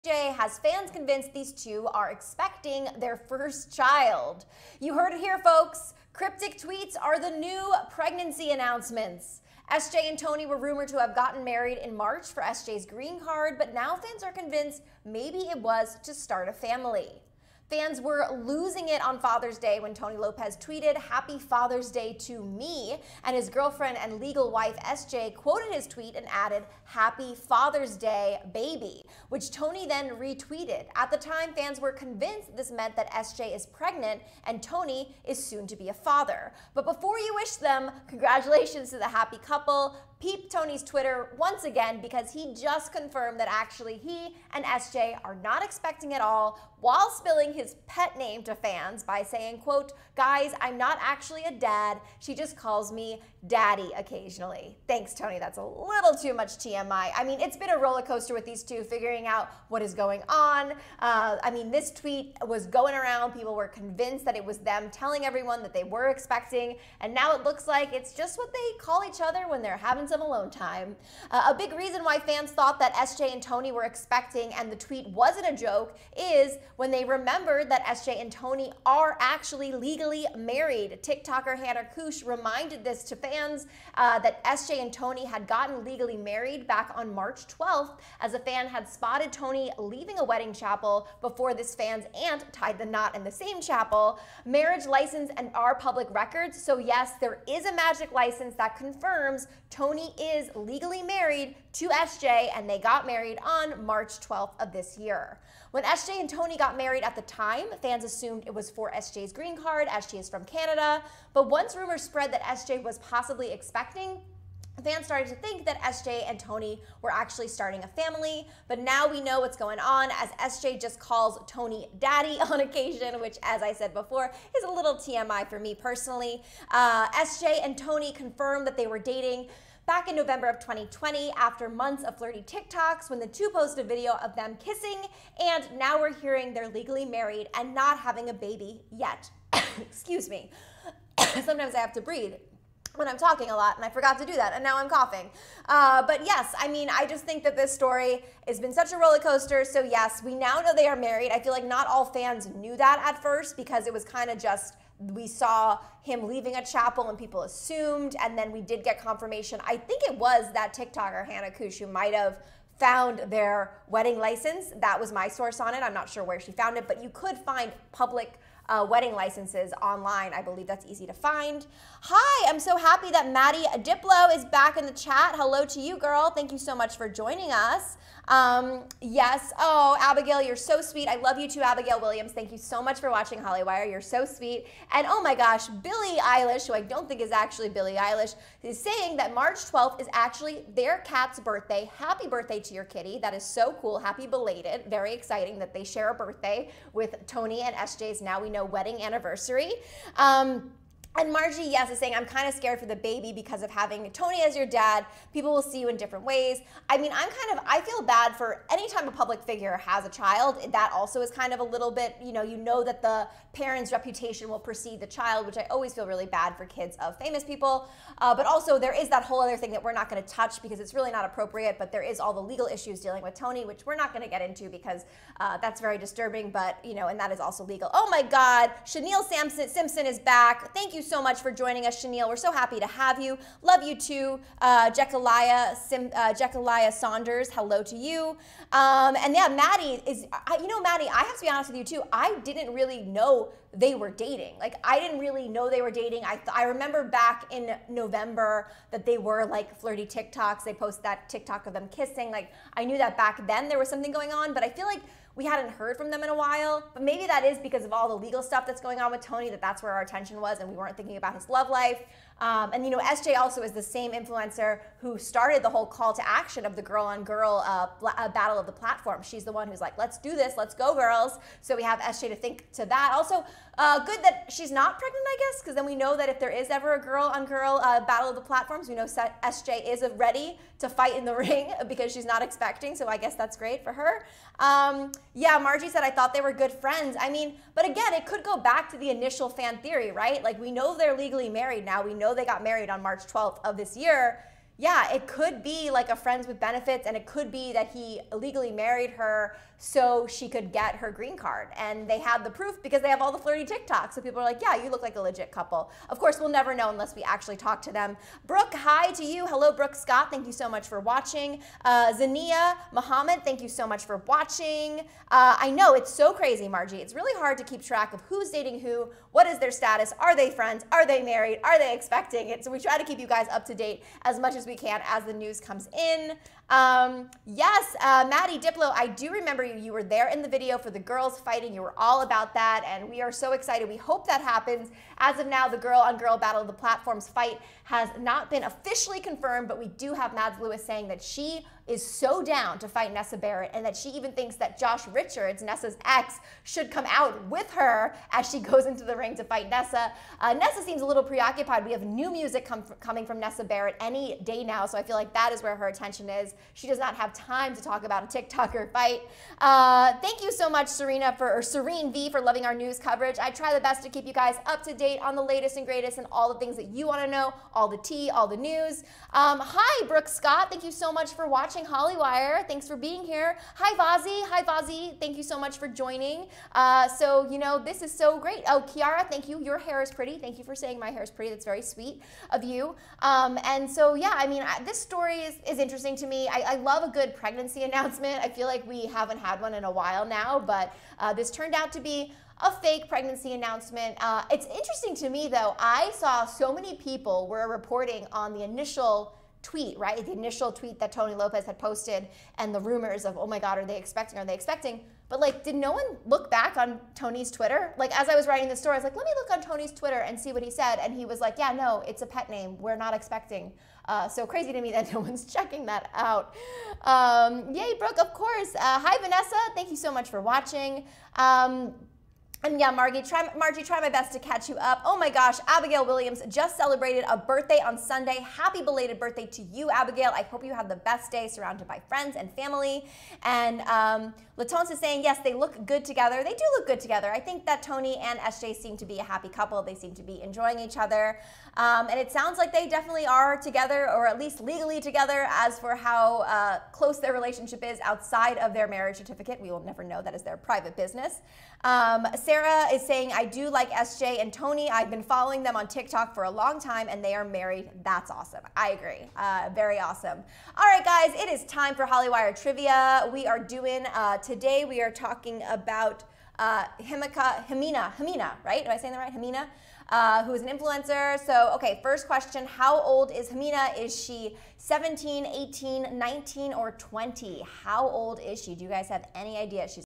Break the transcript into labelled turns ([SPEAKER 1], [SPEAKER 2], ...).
[SPEAKER 1] SJ has fans convinced these two are expecting their first child. You heard it here, folks. Cryptic tweets are the new pregnancy announcements. SJ and Tony were rumored to have gotten married in March for SJ's green card, but now fans are convinced maybe it was to start a family. Fans were losing it on Father's Day when Tony Lopez tweeted, "Happy Father's Day to me," and his girlfriend and legal wife SJ quoted his tweet and added, "Happy Father's Day, baby," which Tony then retweeted. At the time, fans were convinced this meant that SJ is pregnant and Tony is soon to be a father. But before you wish them congratulations to the happy couple, peep Tony's Twitter once again, because he just confirmed that actually he and SJ are not expecting at all, while spilling his pet name to fans by saying, quote, "Guys, I'm not actually a dad. She just calls me daddy occasionally." Thanks, Tony. That's a little too much TMI. I mean, it's been a roller coaster with these two figuring out what is going on. This tweet was going around. People were convinced that it was them telling everyone that they were expecting, and now it looks like it's just what they call each other when they're having some alone time. A big reason why fans thought that SJ and Tony were expecting and the tweet wasn't a joke is when they remembered that SJ and Tony are actually legally married. TikToker Hannah Kush reminded this to fans that SJ and Tony had gotten legally married back on March 12th, as a fan had spotted Tony leaving a wedding chapel before this fan's aunt tied the knot in the same chapel. Marriage license and are public records, so yes, there is a magic license that confirms Tony is legally married to SJ, and they got married on March 12th of this year. When SJ and Tony got married at the time, fans assumed it was for SJ's green card, as she is from Canada. But once rumors spread that SJ was possibly expecting, fans started to think that SJ and Tony were actually starting a family. But now we know what's going on, as SJ just calls Tony daddy on occasion, which, as I said before, is a little TMI for me personally. SJ and Tony confirmed that they were dating back in November of 2020, after months of flirty TikToks, when the two posted a video of them kissing, and now we're hearing they're legally married and not having a baby yet. Excuse me. Sometimes I have to breathe when I'm talking a lot, and I forgot to do that, and now I'm coughing. But yes, I just think that this story has been such a roller coaster. So yes, we now know they are married. I feel like not all fans knew that at first, because it was kind of just, we saw him leaving a chapel and people assumed, and then we did get confirmation. I think it was that TikToker Hannah Kush who might have found their wedding license. That was my source on it. I'm not sure where she found it, but you could find public wedding licenses online. I believe that's easy to find. Hi, I'm so happy that Jade Bleau is back in the chat. Hello to you, girl. Thank you so much for joining us. Yes. Oh, Abigail, you're so sweet. I love you too, Abigail Williams. Thank you so much for watching Hollywire. You're so sweet. And oh my gosh, Billie Eilish, who I don't think is actually Billie Eilish, is saying that March 12th is actually their cat's birthday. Happy birthday to your kitty. That is so cool. Happy belated. Very exciting that they share a birthday with Tony and SJ's, now we know, wedding anniversary. And Margie, yes, is saying, "I'm kind of scared for the baby because of having Tony as your dad. People will see you in different ways." I feel bad for any time a public figure has a child. That also is kind of a little bit, you know that the parent's reputation will precede the child, which I always feel really bad for kids of famous people. But also there is that whole other thing that we're not going to touch because it's really not appropriate, but there is all the legal issues dealing with Tony, which we're not going to get into because that's very disturbing, but, and that is also legal. Oh my God, Chanel Simpson is back. Thank you so much for joining us, Chanel. We're so happy to have you. Love you too. Jecaliah Saunders, hello to you. And yeah, Maddie is, Maddie, I have to be honest with you too. I didn't really know they were dating. Like, I didn't really know they were dating. I remember back in November that they were like flirty TikToks. They posted that TikTok of them kissing. Like, I knew that back then there was something going on, but I feel like we hadn't heard from them in a while. But maybe that is because of all the legal stuff that's going on with Tony, that's where our attention was, and we weren't thinking about his love life. And SJ also is the same influencer who started the whole call to action of the girl-on-girl battle of the platform. She's the one who's like, "Let's do this, let's go, girls." So we have SJ to thank to that. Also, good that she's not pregnant, I guess, because then we know that if there is ever a girl-on-girl battle of the platforms, we know SJ is ready to fight in the ring because she's not expecting, so I guess that's great for her. Yeah, Margie said, "I thought they were good friends." But again, it could go back to the initial fan theory, right? Like, we know they're legally married now. We know they got married on March 12th of this year. yeah, it could be like a friends with benefits, and it could be that he illegally married her so she could get her green card. And they had the proof because they have all the flirty TikToks. So people are like, yeah, you look like a legit couple. Of course, we'll never know unless we actually talk to them. Brooke, hi to you. Hello, Brooke Scott. Thank you so much for watching. Zania Muhammad, thank you so much for watching. I know, it's so crazy, Margie. It's really hard to keep track of who's dating who, what is their status, are they friends, are they married, are they expecting it? So we try to keep you guys up to date as much as we can as the news comes in. Yes, Maddie Diplo, I do remember you. You were there in the video for the girls fighting. You were all about that, and we are so excited. We hope that happens. As of now, the girl-on-girl battle of the platforms fight has not been officially confirmed, but we do have Mads Lewis saying that she is so down to fight Nessa Barrett, and that she even thinks that Josh Richards, Nessa's ex, should come out with her as she goes into the ring to fight Nessa. Nessa seems a little preoccupied. We have new music coming from Nessa Barrett any day now, so I feel like that is where her attention is. She does not have time to talk about a TikToker fight. Thank you so much, Serene V, for loving our news coverage. I try the best to keep you guys up to date on the latest and greatest and all the things that you want to know, all the tea, all the news. Hi, Brooke Scott. Thank you so much for watching Hollywire. Thanks for being here. Hi, Vazi. Hi, Vazi. Thank you so much for joining. So, you know, this is so great. Oh, Kiara, thank you. Your hair is pretty. Thank you for saying my hair is pretty. That's very sweet of you. And so, yeah, I mean, this story is interesting to me. I love a good pregnancy announcement. I feel like we haven't had one in a while now, but this turned out to be a fake pregnancy announcement. It's interesting to me, though. I saw so many people were reporting on the initial tweet, right? The initial tweet that Tony Lopez had posted and the rumors of, oh my God, are they expecting? Are they expecting? But like, did no one look back on Tony's Twitter? Like, as I was writing the story, I was like, let me look on Tony's Twitter and see what he said. And he was like, yeah, no, it's a pet name. We're not expecting. So crazy to me that no one's checking that out. Yay, Brooke, of course. Hi, Vanessa. Thank you so much for watching. And yeah, Margie, try my best to catch you up. Oh my gosh, Abigail Williams just celebrated a birthday on Sunday. Happy belated birthday to you, Abigail. I hope you have the best day surrounded by friends and family. And Latonce is saying, yes, they look good together. They do look good together. I think that Tony and SJ seem to be a happy couple. They seem to be enjoying each other. And it sounds like they definitely are together, or at least legally together. As for how close their relationship is outside of their marriage certificate, we will never know. That is their private business. Sarah is saying, I do like SJ and Tony. I've been following them on TikTok for a long time, and they are married. That's awesome. I agree. Very awesome. All right, guys, it is time for Hollywire Trivia. We are doing, today we are talking about Hamina, right? Am I saying that right? Hamina, who is an influencer. So, okay, first question, how old is Hamina? Is she 17, 18, 19, or 20? How old is she? Do you guys have any idea? She's